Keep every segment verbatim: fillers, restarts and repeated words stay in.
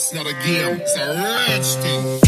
It's not a game, it's a rich thing.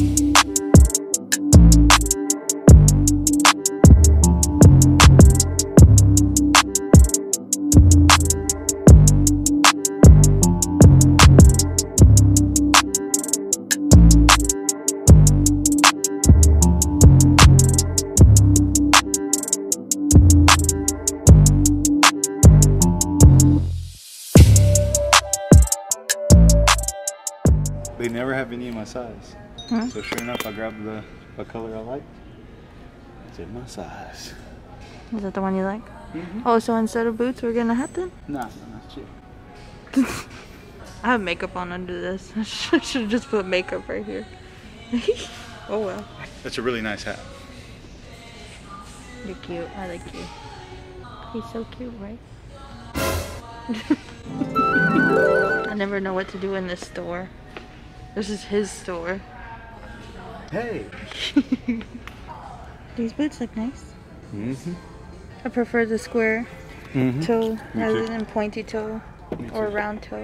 They never have any in my size. Huh? So sure enough, I grabbed the, the color I like. It's in my size. Is that the one you like? Mm-hmm. Oh, so instead of boots, we're getting a hat then? Nah, no, that's cheap. I have makeup on under this. I should have just put makeup right here. Oh well. That's a really nice hat. You're cute. I like you. He's so cute, right? I never know what to do in this store. This is his store. Hey! These boots look nice. Mm-hmm. I prefer the square mm-hmm. toe Me rather too. than pointy toe or round toe.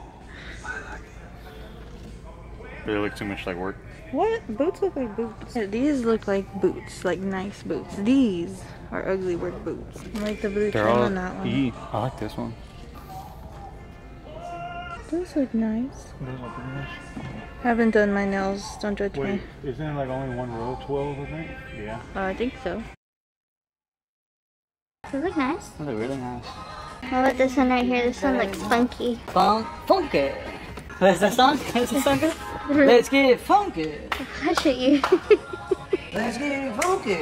They look too much like work. What? Boots look like boots. These look like boots, like nice boots. These are ugly work boots. I like the blue trim on that one. E. I like this one. Those look nice. Those look pretty nice. Haven't done my nails. Don't judge Wait, me. isn't it like only one row? twelve, I think? Yeah. Uh, I think so. They look nice. They look really nice. How about this one right here? This one looks funky. Fun funky. Where's that song? Where's the song? Let's get funky. I'll show you. Let's get funky.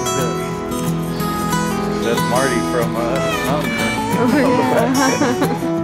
That's Marty from uh, Mountain. Oh, yeah.